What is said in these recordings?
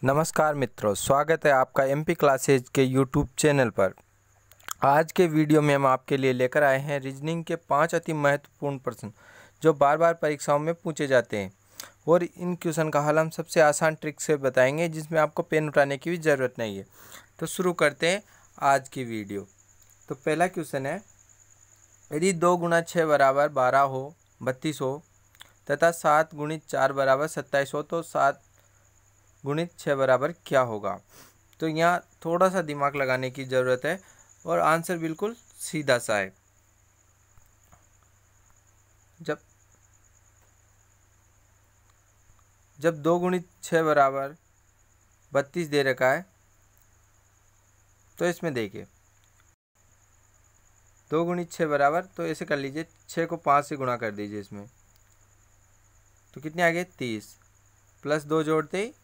नमस्कार मित्रों, स्वागत है आपका एमपी क्लासेज के यूट्यूब चैनल पर। आज के वीडियो में हम आपके लिए लेकर आए हैं रीजनिंग के 5 अति महत्वपूर्ण प्रश्न जो बार बार परीक्षाओं में पूछे जाते हैं और इन क्वेश्चन का हल हम सबसे आसान ट्रिक से बताएंगे जिसमें आपको पेन उठाने की भी ज़रूरत नहीं है। तो शुरू करते हैं आज की वीडियो। तो पहला क्वेश्चन है, यदि 2 गुणा 6 बराबर 12 हो 32 हो तथा 7 गुणित 4 बराबर 27 हो तो 7 गुणित 6 बराबर क्या होगा। तो यहाँ थोड़ा सा दिमाग लगाने की ज़रूरत है और आंसर बिल्कुल सीधा सा है। जब 2 गुणित 6 बराबर 32 दे रखा है तो इसमें देखिए 2 गुणित 6 बराबर, तो ऐसे कर लीजिए 6 को 5 से गुणा कर दीजिए इसमें, तो कितने आ गए 30 प्लस 2 जोड़ते ही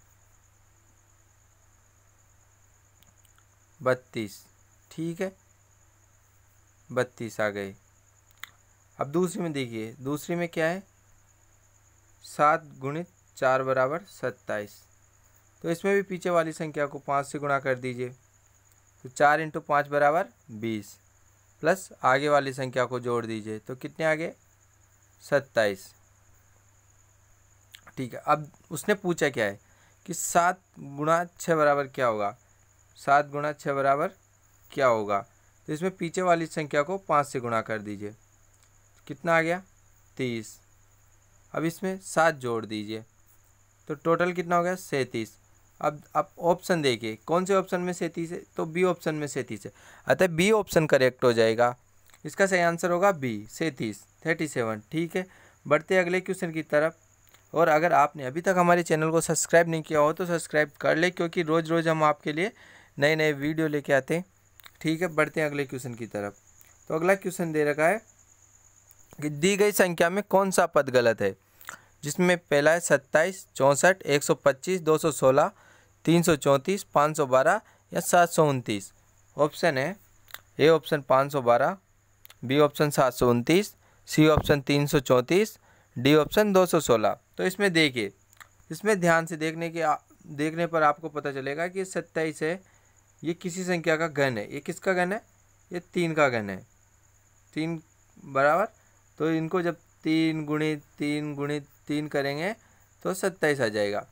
32। ठीक है, 32 आ गए। अब दूसरी में देखिए, दूसरी में क्या है 7 गुणित 4 बराबर 27, तो इसमें भी पीछे वाली संख्या को 5 से गुणा कर दीजिए, तो 4 इंटू 5 बराबर 20 प्लस आगे वाली संख्या को जोड़ दीजिए, तो कितने आ गए 27। ठीक है, अब उसने पूछा क्या है कि 7 गुणा 6 बराबर क्या होगा, 7 गुणा 6 बराबर क्या होगा। तो इसमें पीछे वाली संख्या को 5 से गुणा कर दीजिए, कितना आ गया 30। अब इसमें 7 जोड़ दीजिए, तो टोटल कितना हो गया 37। अब आप ऑप्शन देखिए, कौन से ऑप्शन में 37 है, तो बी ऑप्शन में 37 है, अतः बी ऑप्शन करेक्ट हो जाएगा। इसका सही आंसर होगा बी 37। ठीक है, बढ़ते अगले क्वेश्चन की तरफ। और अगर आपने अभी तक हमारे चैनल को सब्सक्राइब नहीं किया हो तो सब्सक्राइब कर ले, क्योंकि रोज़ रोज़ हम आपके लिए नए नए वीडियो लेके आते हैं। ठीक है, बढ़ते हैं अगले क्वेश्चन की तरफ। तो अगला क्वेश्चन दे रखा है कि दी गई संख्या में कौन सा पद गलत है, जिसमें पहला है 27, 64, 125, 216, 334, 512 या 729। ऑप्शन है A option 512, B option 729, C option 334, D option 216। तो इसमें देखिए, इसमें ध्यान से देखने पर आपको पता चलेगा कि 27 है, ये किसी संख्या का घन है। ये किसका घन है, ये 3 का घन है, 3 बराबर। तो इनको जब 3 गुणित 3 गुणित 3 करेंगे तो 27 आ जाएगा।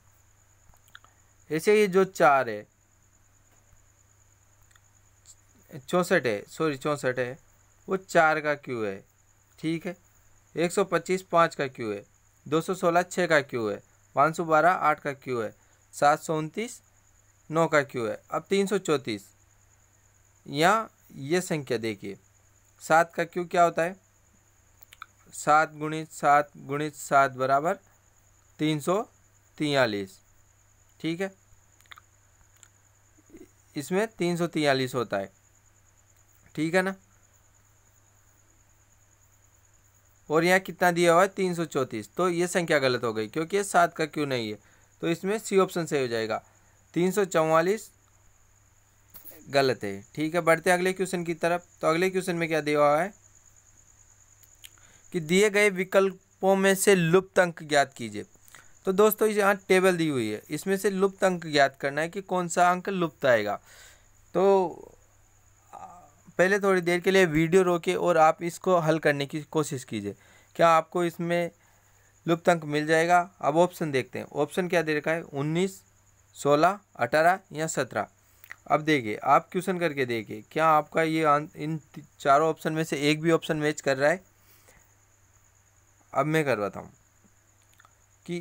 ऐसे ही जो 4 है 64 है, वो 4 का क्यू है। ठीक है, 125 5 का क्यू है, 216 6 का क्यू है, 512 8 का क्यू है, 729 9 का क्यू है। अब 334, यहाँ ये संख्या देखिए, 7 का क्यू क्या होता है, 7 गुणित 7 गुणित 7 बराबर 343। ठीक है, इसमें 343 होता है। ठीक है ना, और यहाँ कितना दिया हुआ है 334, तो ये संख्या गलत हो गई क्योंकि ये 7 का क्यू नहीं है, तो इसमें सी ऑप्शन सही हो जाएगा। 344 गलत है। ठीक है, बढ़ते अगले क्वेश्चन की तरफ। तो अगले क्वेश्चन में क्या दिया हुआ है कि दिए गए विकल्पों में से लुप्त अंक ज्ञात कीजिए। तो दोस्तों यहाँ टेबल दी हुई है, इसमें से लुप्त अंक ज्ञात करना है कि कौन सा अंक लुप्त आएगा। तो पहले थोड़ी देर के लिए वीडियो रोके और आप इसको हल करने की कोशिश कीजिए, क्या आपको इसमें लुप्त अंक मिल जाएगा। अब ऑप्शन देखते हैं, ऑप्शन क्या दे रखा है 19, 16, 18 या 17। अब देखिए, आप क्वेश्चन करके देखिए क्या आपका ये इन चारों ऑप्शन में से एक भी ऑप्शन मैच कर रहा है। अब मैं करवाता हूँ कि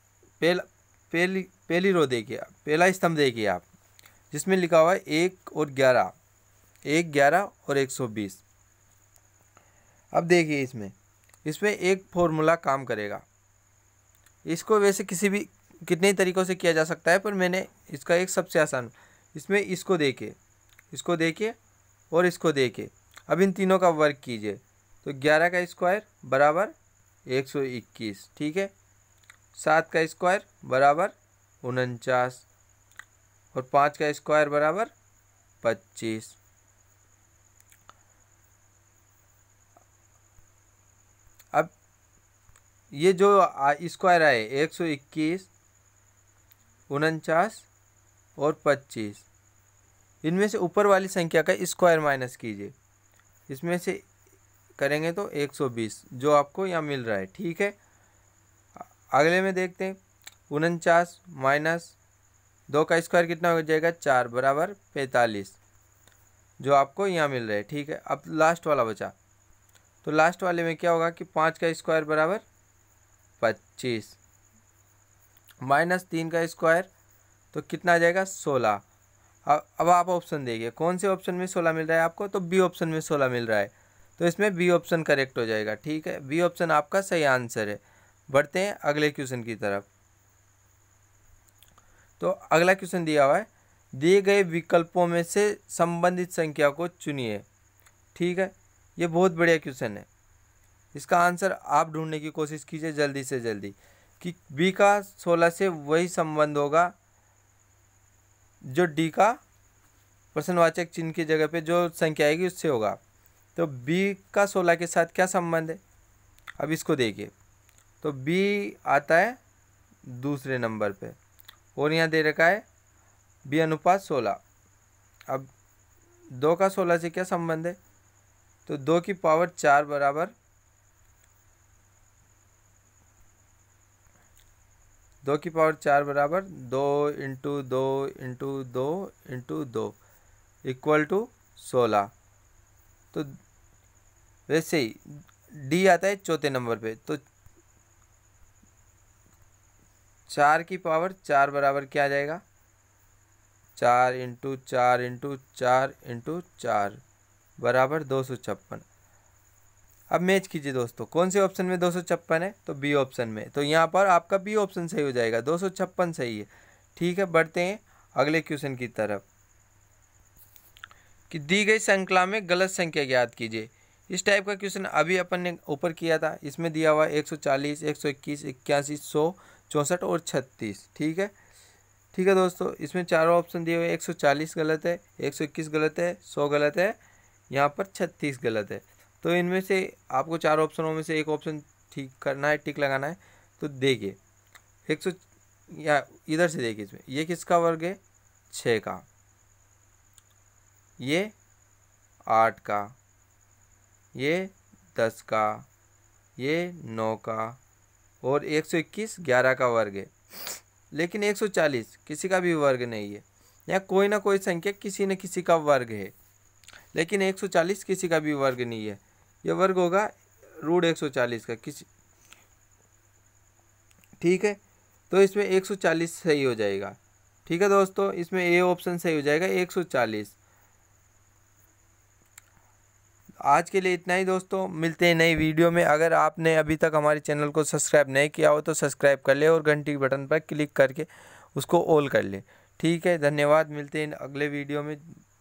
पहली रो देखिए, पहला स्तंभ देखिए आप, जिसमें लिखा हुआ है 1 और 11, 1, 11 और 120। अब देखिए इसमें एक फॉर्मूला काम करेगा। इसको वैसे कितने तरीक़ों से किया जा सकता है, पर मैंने इसका एक सबसे आसान, इसमें इसको देखिए और इसको देखिए। अब इन तीनों का वर्ग कीजिए, तो 11 का स्क्वायर बराबर 121। ठीक है, 7 का स्क्वायर बराबर 49 और 5 का स्क्वायर बराबर 25। अब ये जो स्क्वायर आए 121 49 और 25। इनमें से ऊपर वाली संख्या का स्क्वायर माइनस कीजिए। इसमें से करेंगे तो 120 जो आपको यहाँ मिल रहा है। ठीक है, अगले में देखते हैं। 49 माइनस 2 का स्क्वायर कितना हो जाएगा 4 बराबर 45 जो आपको यहाँ मिल रहा है। ठीक है, अब लास्ट वाला बचा, तो लास्ट वाले में क्या होगा कि 5 का स्क्वायर बराबर 25 माइनस 3 का स्क्वायर तो कितना आ जाएगा 16। अब आप ऑप्शन देखिए कौन से ऑप्शन में 16 मिल रहा है आपको, तो बी ऑप्शन में 16 मिल रहा है, तो इसमें बी ऑप्शन करेक्ट हो जाएगा। ठीक है, बी ऑप्शन आपका सही आंसर है। बढ़ते हैं अगले क्वेश्चन की तरफ। तो अगला क्वेश्चन दिया हुआ है, दिए गए विकल्पों में से संबंधित संख्या को चुनिए। ठीक है, ये बहुत बढ़िया क्वेश्चन है। इसका आंसर आप ढूंढने की कोशिश कीजिए जल्दी से जल्दी कि बी का 16 से वही संबंध होगा जो डी का प्रश्नवाचक चिन्ह की जगह पे जो संख्या आएगी उससे होगा। तो बी का 16 के साथ क्या संबंध है, अब इसको देखिए। तो बी आता है दूसरे नंबर पे और यहाँ दे रखा है बी अनुपात 16। अब 2 का 16 से क्या संबंध है, तो 2 की पावर 4 बराबर 2 की पावर 4 बराबर 2 into 2 into 2 into 2 equal to 16। तो वैसे ही डी आता है चौथे नंबर पे, तो 4 की पावर 4 बराबर क्या आ जाएगा 4 इंटू 4 इंटू 4 इंटू 4 बराबर 256। अब मैच कीजिए दोस्तों, कौन से ऑप्शन में 256 है, तो बी ऑप्शन में। तो यहाँ पर आपका बी ऑप्शन सही हो जाएगा, 256 सही है। ठीक है, बढ़ते हैं अगले क्वेश्चन की तरफ कि दी गई श्रृंखला में गलत संख्या ज्ञात कीजिए। इस टाइप का क्वेश्चन अभी अपन ने ऊपर किया था। इसमें दिया हुआ 140, 121, 81, 100, 64 और 36। ठीक है दोस्तों, इसमें चारों ऑप्शन दिए हुए 140 गलत है, 121 गलत है, 100 गलत है, यहाँ पर 36 गलत है। तो इनमें से आपको चार ऑप्शनों में से एक ऑप्शन ठीक करना है, टिक लगाना है। तो देखिए 100 या इधर से देखिए, इसमें ये किसका वर्ग है 6 का, ये 8 का, ये 10 का, ये 9 का और 121 11 का वर्ग है। लेकिन 140 किसी का भी वर्ग नहीं है, या कोई ना कोई संख्या किसी न किसी का वर्ग है, लेकिन 140 किसी का भी वर्ग नहीं है। यह वर्ग होगा √140 का किसी। ठीक है, तो इसमें 140 सही हो जाएगा। ठीक है दोस्तों, इसमें ए ऑप्शन सही हो जाएगा 140। आज के लिए इतना ही दोस्तों, मिलते हैं नई वीडियो में। अगर आपने अभी तक हमारे चैनल को सब्सक्राइब नहीं किया हो तो सब्सक्राइब कर ले और घंटी बटन पर क्लिक करके उसको ऑल कर ले। ठीक है, धन्यवाद, मिलते हैं अगले वीडियो में।